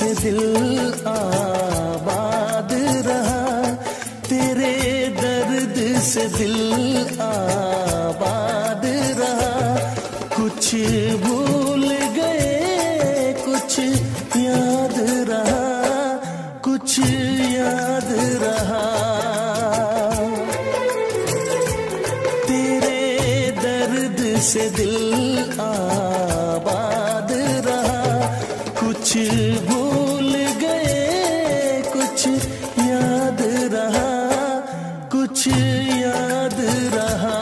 से दिल आबाद रहा, तेरे दर्द से दिल आबाद रहा। कुछ भूल गए कुछ याद रहा, कुछ याद रहा। तेरे दर्द से दिल आबाद रहा, कुछ भूल गए कुछ याद रहा, कुछ याद रहा।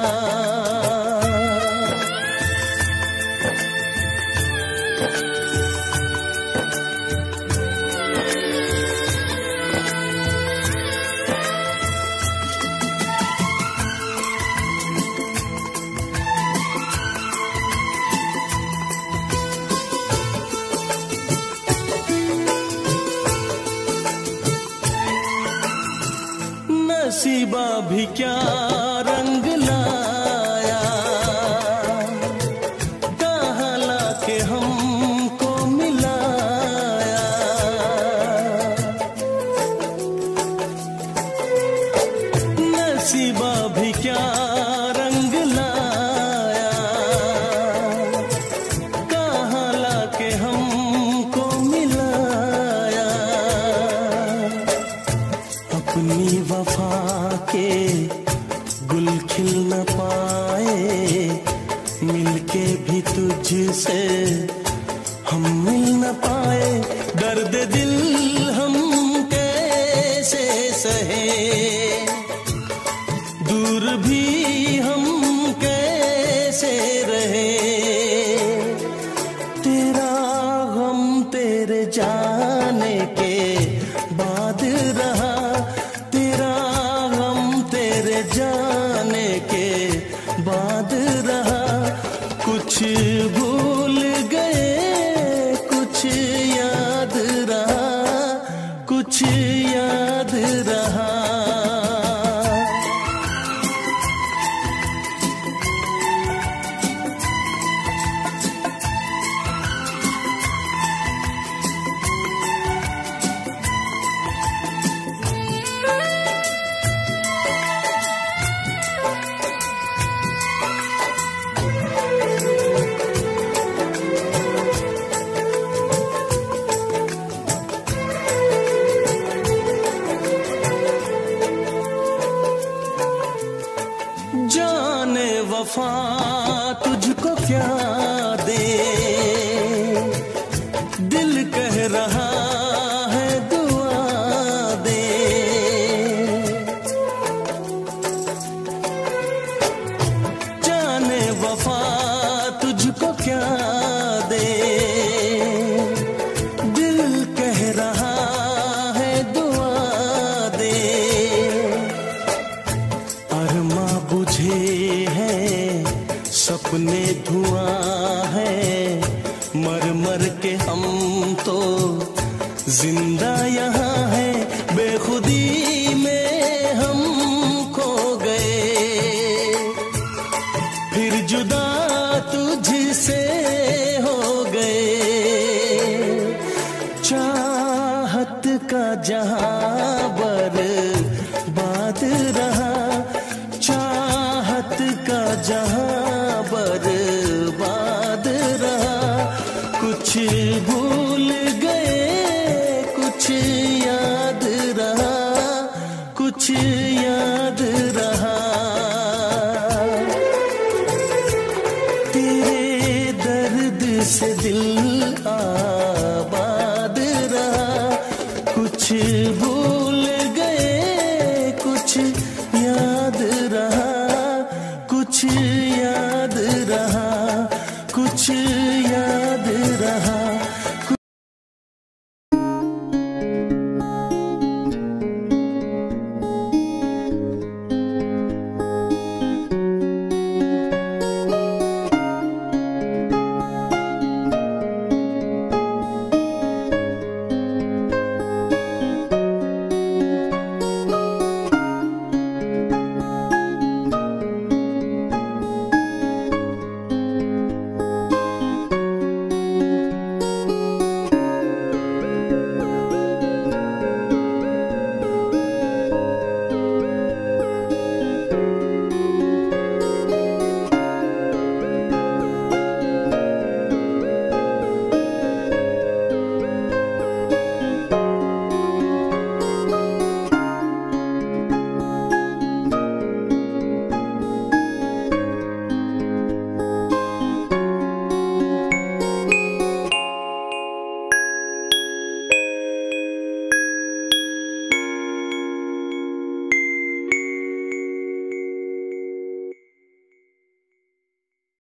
नसीबा भी क्या रंग लाया, कहाँ लाके हमको मिलाया। नसीबा भी क्या रंग लाया, कहाँ लाके हमको मिलाया। अपनी वफा के गुल खिल न पाए, मिलके भी तुझसे हम मिल न पाए। दर्द दिल हम कैसे सहे, दूर भी हम कैसे रहे। तेरा गम तेरे जाने के बाद रहा, तेरा गम तेरे जाने के बाद रहा। कुछ भूल गए कुछ याद रहा, कुछ याद रहा। जाने वफा तुझको क्या दे, दिल कह रहा है दुआ दे। जाने वफा तुझको क्या दे, दिल कह रहा है दुआ दे। अरमा बुझे हैं सपने धुआं है, मर मर के हम तो जिंदा यहाँ है। बेखुदी में हम खो गए, फिर जुदा तुझसे हो गए। चाहत का जहां बर्बाद रहा, चाहत का जहां बर्बाद रहा। कुछ भूल गए कुछ याद रहा, कुछ याद